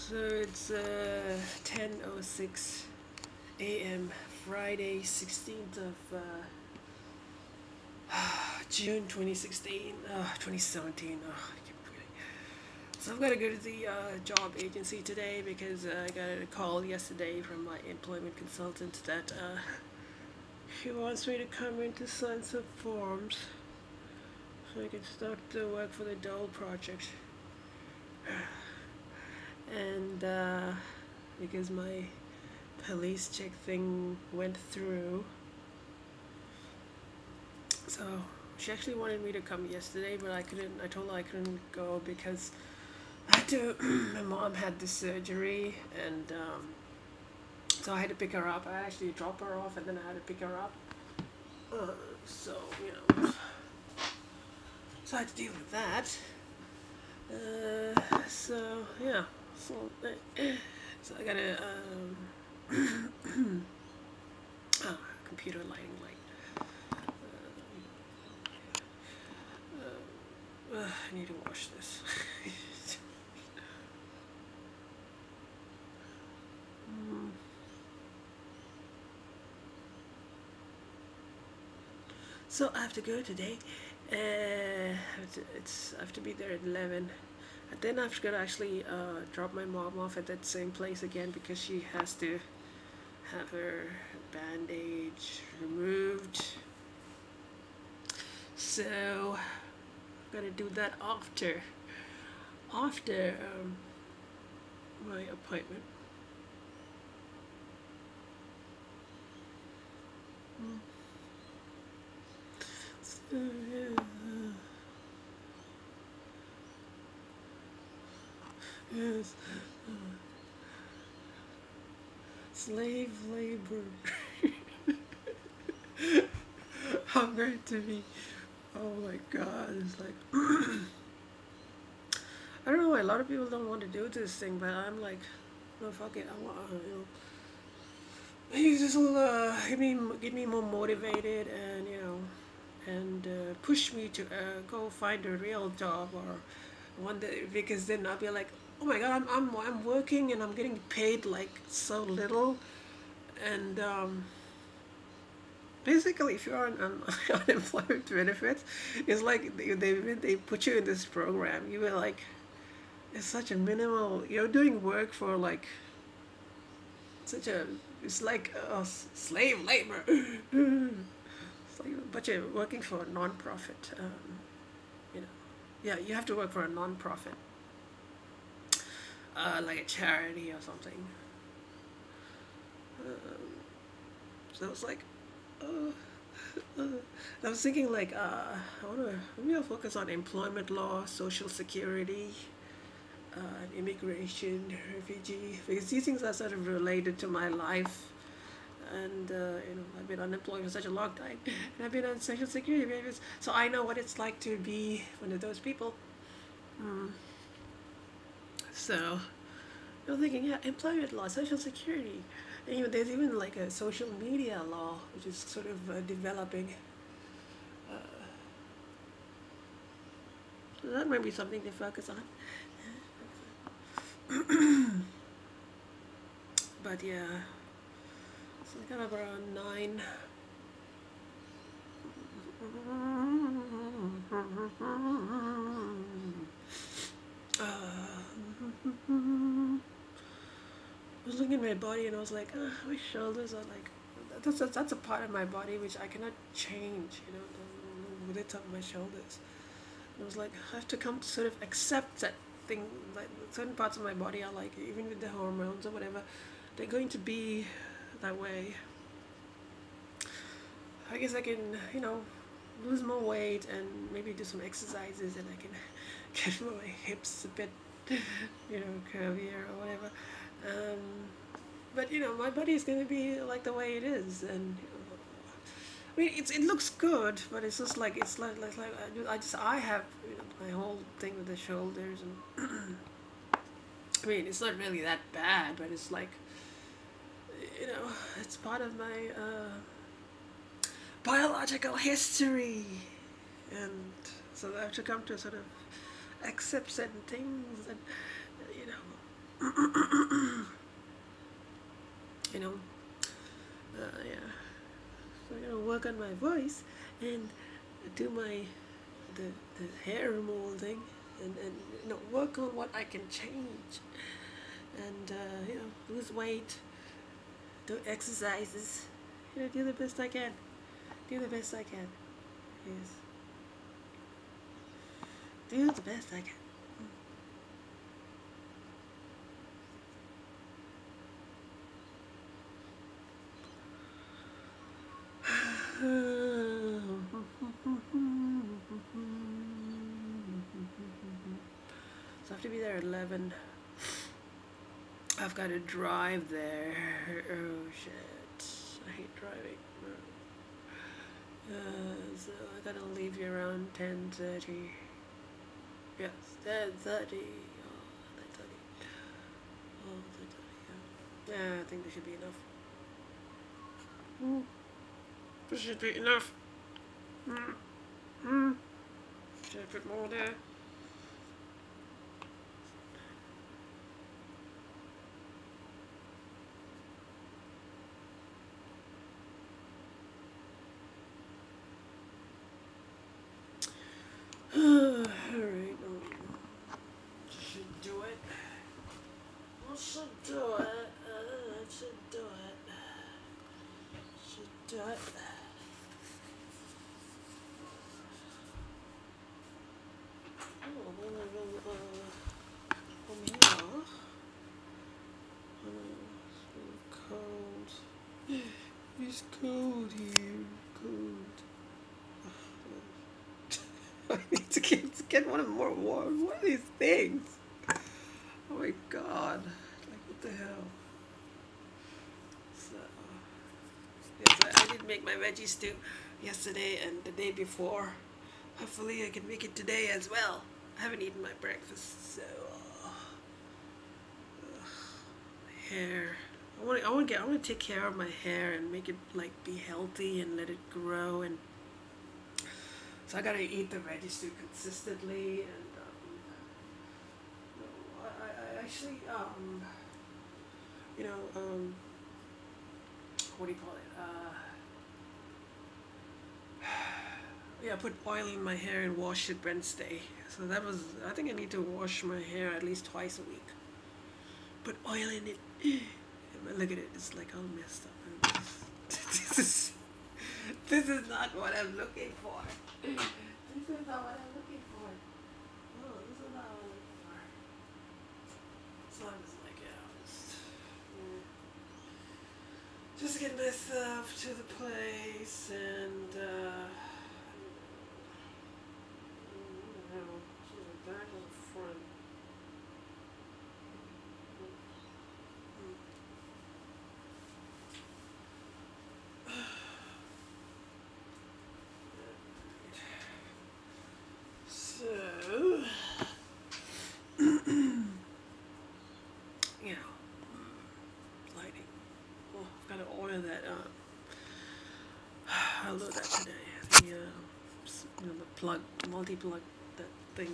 So it's 10:06 a.m. Friday, 16th of June 2016, 2017. I keep forgetting. So I've got to go to the job agency today because I got a call yesterday from my employment consultant that he wants me to come in to sign some forms so I can start to work for the Dole project. And because my police check thing went through, so she actually wanted me to come yesterday, but I couldn't. I told her I couldn't go because I had to. My mom had the surgery, and so I had to pick her up. I actually dropped her off, and then I had to pick her up. So so I had to deal with that. So yeah, so so I got a computer lighting light. I need to wash this. So I have to go today. I have to be there at 11. And then I've got to actually drop my mom off at that same place again because she has to have her bandage removed. So I'm gonna do that after my appointment. So, yeah. Yes. Slave labor. I'm going to be. Oh my God! It's like I don't know why a lot of people don't want to do this thing, but I'm like, no, fuck it. I want, you just will get me more motivated, and and push me to go find a real job or one day, because then I'll be like, oh my God, I'm working and I'm getting paid like so little, and basically, if you're on unemployment benefits, it's like they put you in this program. You were like, it's such a minimal. You're doing work for like such a. It's like slave labor. It's like, but you're working for a non-profit. You know, yeah, you have to work for a non-profit, like a charity or something. So it's like, uh, I was thinking like, I wanna maybe I'll focus on employment law, social security, immigration, refugee, because these things are sort of related to my life. And I've been unemployed for such a long time, and I've been on social security benefits, so I know what it's like to be one of those people. Mm. So I'm thinking, yeah, employment law, social security, and there's even like a social media law, which is sort of developing. Uh, so that might be something to focus on. But yeah, so I got up around 9. I was looking at my body and I was like, my shoulders are like, that's a part of my body which I cannot change, the width of my shoulders. And I was like, I have to come to sort of accept that thing, like certain parts of my body are like, even with the hormones or whatever, they're going to be that way. I guess I can, lose more weight and maybe do some exercises, and I can get my hips a bit, curvier or whatever. Um, but my body is going to be like the way it is, and I mean, it looks good, but it's just like I have my whole thing with the shoulders, and I mean, it's not really that bad, but it's like, it's part of my biological history, and so I have to come to sort of accept certain things, and you know, yeah. So I'm gonna work on my voice and do my the the hair molding and work on what I can change and lose weight, do exercises, do the best I can, do the best I can. Yes, do the best I can. So I have to be there at 11. I've got to drive there. Oh shit. I hate driving. So I gotta leave you around 10:30. Yes, 10:30. Oh, 10:30. Oh, 10:30. Yeah, I think there should be enough. There should be enough. Should I put more there? Alright, should do it. I should do it. I should do it. Should do it. From here. It's cold. It's cold here. Cold. I need to get one of more warm. What are these things? Oh my god. Like, what the hell? So, yes, I did make my veggie stew yesterday and the day before. Hopefully I can make it today as well. I haven't eaten my breakfast, so hair. I want to take care of my hair and make it like be healthy and let it grow, and so I gotta eat the veggie stew consistently. And I actually what do you call it? Yeah, I put oil in my hair and wash it Wednesday. So that was, I think I need to wash my hair at least twice a week. Put oil in it. Look at it, it's like all messed up. This is not what I'm looking for. This is not what I'm looking for. No, this is not what I'm looking for. So I'm just like, just get myself to the place and back on the front. So, lighting. Oh, I've got to order that. I'll do that today. The plug, multi-plug, that thing.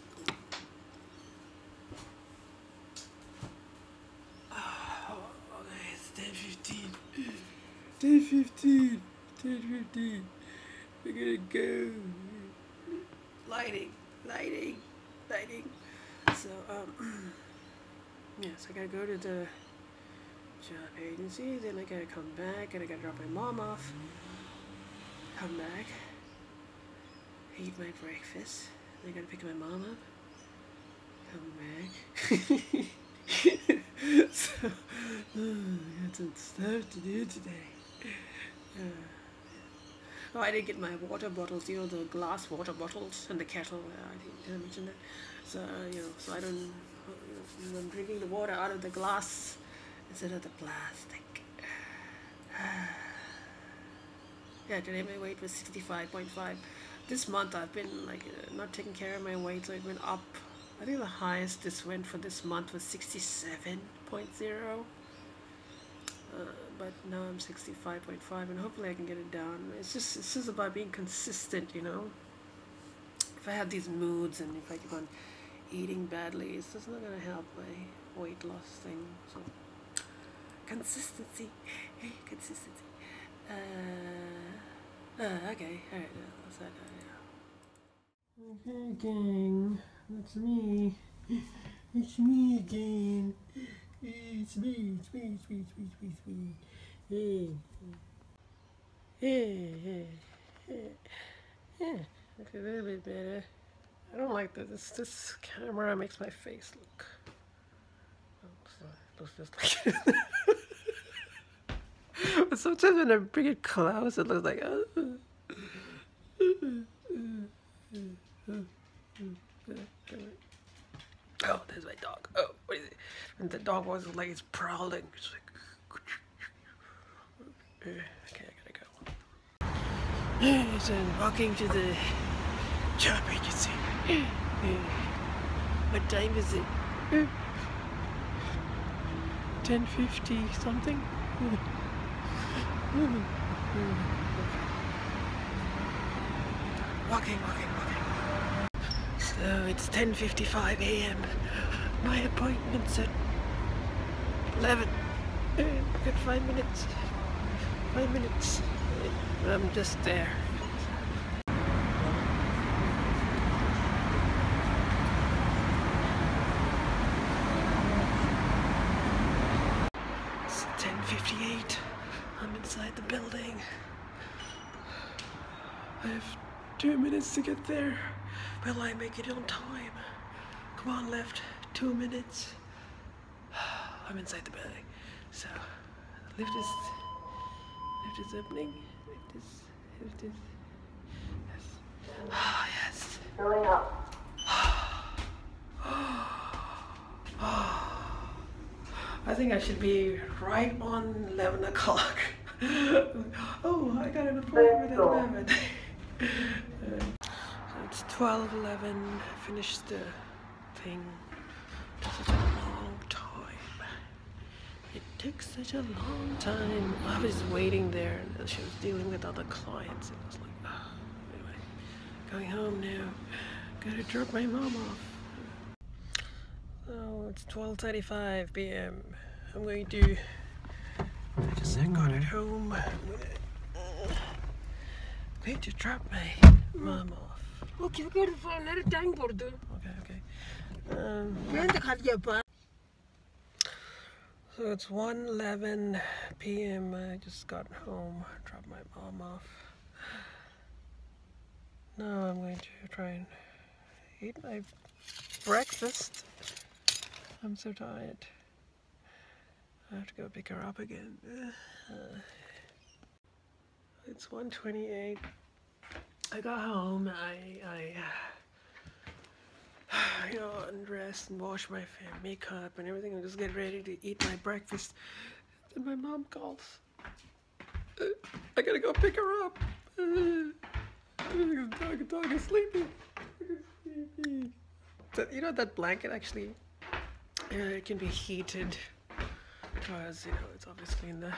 Okay, it's 10:15. 10:15. 10:15. We're gonna go. Lighting. So, yes, I gotta go to the job agency, then I gotta come back, and I gotta drop my mom off, come back, eat my breakfast, then I gotta pick my mom up, come back. So, I got some stuff to do today. Oh, I did get my water bottles, the glass water bottles and the kettle. I didn't mention that. So, so I don't, I'm drinking the water out of the glass instead of the plastic. Yeah, today my weight was 65.5. This month I've been not taking care of my weight, so it went up. I think the highest this went for this month was 67.0. But now I'm 65.5, and hopefully I can get it down. It's just about being consistent, If I have these moods and if I keep on eating badly, it's just not gonna help my weight loss thing. So consistency, consistency. Okay, alright, that's that. Okay, gang, that's me. It's me again. It's me. Yeah, look a little bit better. I don't like that. This camera makes my face look. Looks just like. But sometimes when I bring it close, it looks like. Oh, there's my dog. Oh, what is it? And the dog was like it's prowling. It's like. Okay, I gotta go. So I'm walking to the job agency. What time is it? 10:50 something. Walking. So it's 10:55 a.m. My appointment's at 11. Got 5 minutes. 5 minutes. I'm just there. It's 10:58. I'm inside the building. I have 2 minutes to get there. Will I make it on time? Come on, left. 2 minutes. I'm inside the building. So, lift is opening. Lift is. Yes. Ah, yes. Going up. I think I should be right on 11 o'clock. Oh, I got an appointment at 11. So it's 12:11. Finished the thing. It took such a long time. It took such a long time. I was waiting there and she was dealing with other clients. It was like, oh. Anyway, going home now. Gotta drop my mom off. So it's 12:35 p.m. I'm going to. I just got it home. I'm going to drop my mom off. Okay, good for another time, Bordo. Okay. So it's 1:11 p.m. I just got home, dropped my mom off. Now I'm going to try and eat my breakfast. I'm so tired. I have to go pick her up again. It's 1:28. I got home. I undressed and washed my makeup and everything and just get ready to eat my breakfast. Then my mom calls. I gotta go pick her up. The dog is sleeping. You know that blanket actually, it can be heated because it's obviously in the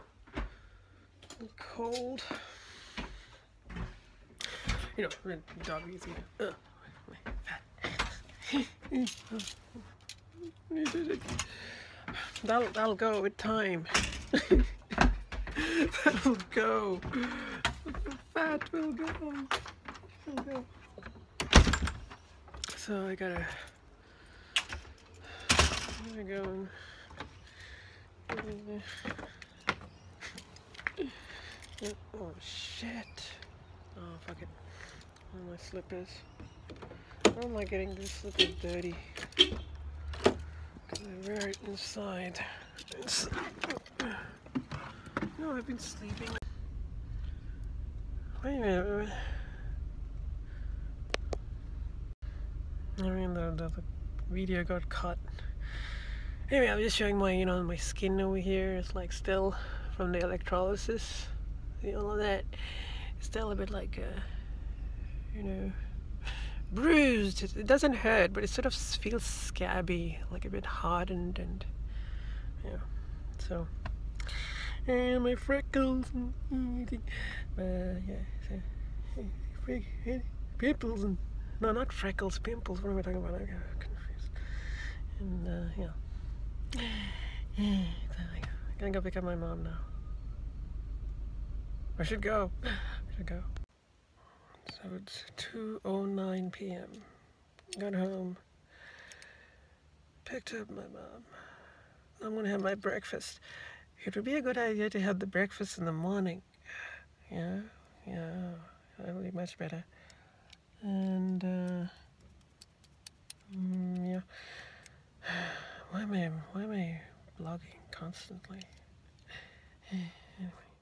cold. When the dog is eating. That'll go with time. That'll go. The fat will go. So I gotta go. Oh shit. Oh fuck it. Oh, my slippers. Why am I getting these slippers dirty? Because I wear it inside. No, I've been sleeping. Wait a minute. I mean, the video got cut. Anyway, I'm just showing my, my skin over here. It's like still from the electrolysis. All of that. It's still a bit like, bruised. It doesn't hurt, but it sort of feels scabby, like a bit hardened, and so. And my freckles and everything. Pimples and no, not freckles, pimples. What am I talking about? I got confused. And I'm gonna go pick up my mom now. I should go. So it's 2:09 p.m. Got home, picked up my mom. I'm gonna have my breakfast. It would be a good idea to have the breakfast in the morning. Yeah, that'll be much better. And yeah. Why am I blogging constantly? Anyway.